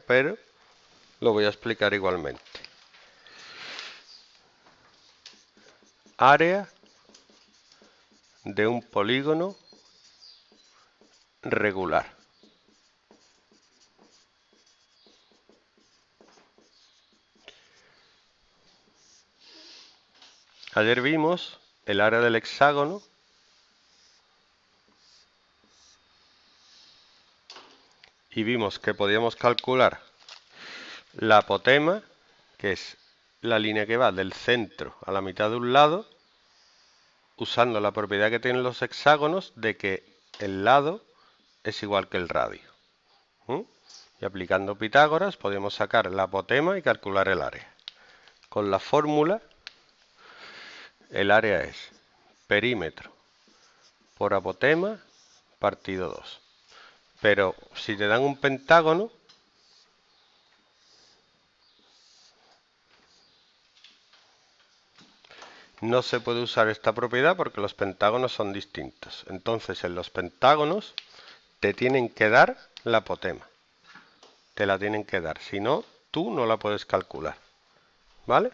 pero lo voy a explicar igualmente. Área de un polígono regular. Ayer vimos el área del hexágono y vimos que podíamos calcular la apotema, que es la línea que va del centro a la mitad de un lado, usando la propiedad que tienen los hexágonos de que el lado es igual que el radio. Y aplicando Pitágoras podemos sacar la apotema y calcular el área. Con la fórmula, el área es perímetro por apotema partido 2. Pero si te dan un pentágono, no se puede usar esta propiedad porque los pentágonos son distintos. Entonces, en los pentágonos te tienen que dar la apotema. Te la tienen que dar. Si no, tú no la puedes calcular. ¿Vale?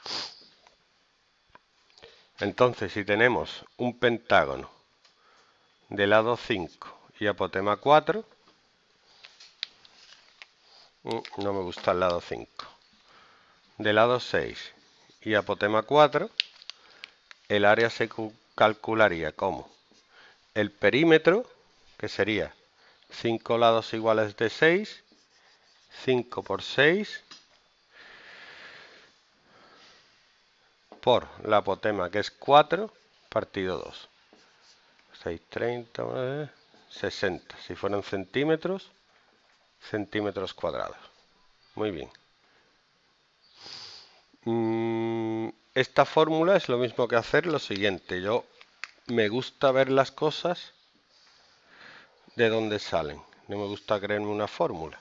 Entonces, si tenemos un pentágono de lado 5 y apotema 4, no me gusta el lado 5, de lado 6 y apotema 4, el área se calcularía como el perímetro, que sería 5 lados iguales de 6, 5 por 6, por la apotema, que es 4, partido 2. 6, 30, 60. Si fueran centímetros, centímetros cuadrados. Muy bien. Esta fórmula es lo mismo que hacer lo siguiente. Yo me gusta ver las cosas de dónde salen. No me gusta creerme una fórmula.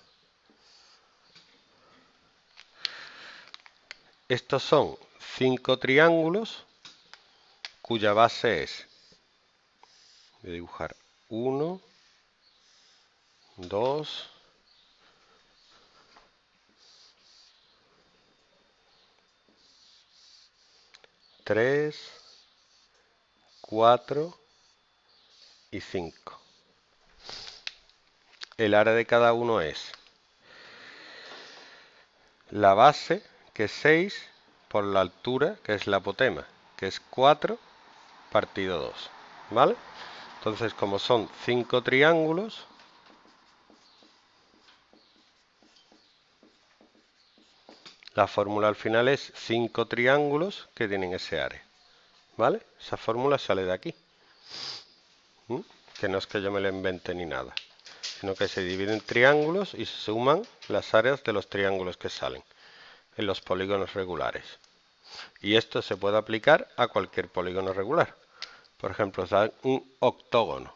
Estos son 5 triángulos cuya base es, voy a dibujar 1, 2, 3, 4 y 5. El área de cada uno es la base, que es 6, por la altura, que es la apotema, que es 4, partido 2. ¿Vale? Entonces, como son 5 triángulos, la fórmula al final es 5 triángulos que tienen ese área. ¿Vale? Esa fórmula sale de aquí. Que no es que yo me la invente ni nada, sino que se dividen triángulos y se suman las áreas de los triángulos que salen en los polígonos regulares. Y esto se puede aplicar a cualquier polígono regular. Por ejemplo, da un octógono.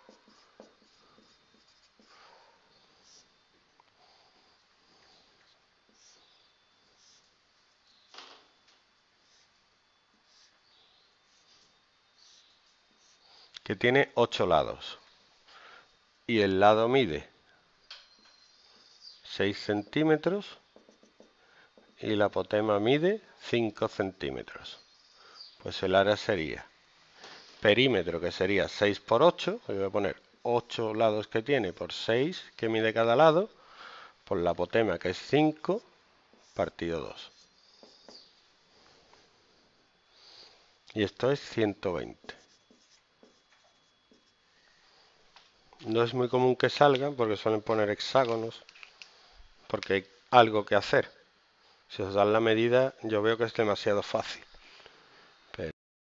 Que tiene 8 lados. Y el lado mide 6 centímetros y la apotema mide 5 centímetros. Pues el área sería perímetro, que sería 6 por 8, voy a poner 8 lados que tiene por 6 que mide cada lado, por la apotema, que es 5, partido 2. Y esto es 120. No es muy común que salgan porque suelen poner hexágonos, porque hay algo que hacer. Si os dan la medida, yo veo que es demasiado fácil.